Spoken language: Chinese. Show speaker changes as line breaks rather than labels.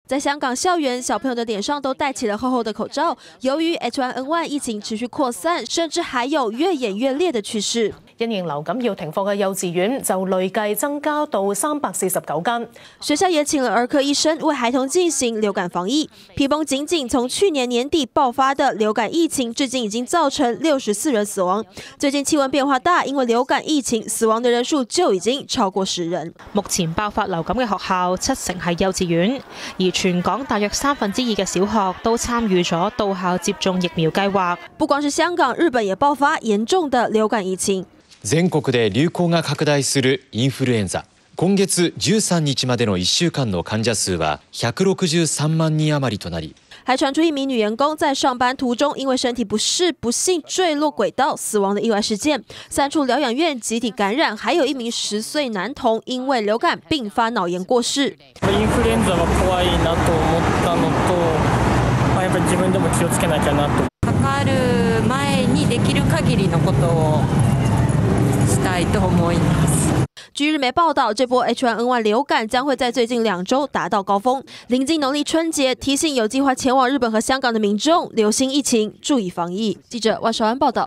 在香港校园，小朋友的脸上都戴起了厚厚的口罩。由於 H1N1 疫情持續擴散，甚至還有越演越烈的趨勢。
因應流感要停課嘅幼稚園就累計增加到349間。
學校也請了兒科醫生為孩童進行流感防疫。皮蓬僅僅從去年年底爆發的流感疫情，至今已經造成64人死亡。最近氣溫變化大，因為流感疫情死亡的人數就已經超過10人。
目前爆發流感嘅學校70%係幼稚園，而全港大約2/3嘅小學都參與咗到校接種疫苗計劃。
不光是香港，日本也爆發嚴重的流感疫情。
全國で流行が拡大するインフルエンザ。今月13日までの1週間の患者數は163萬人余りとなり。
還傳出一名女員工在上班途中因為身體不適不幸墜落軌道死亡的意外事件，3處療養院集體感染，還有一名10歲男童因為流感併發腦炎過世。
インフルエンザは怖いなと思ったのと、やっぱり自分でも気をつけなきゃなと。
かかる前にできる限りのことをしたいと思います。
据日媒报道，这波 H1N1 流感将会在最近2周达到高峰。临近农历春节，提醒有计划前往日本和香港的民众留心疫情，注意防疫。记者万韶安报道。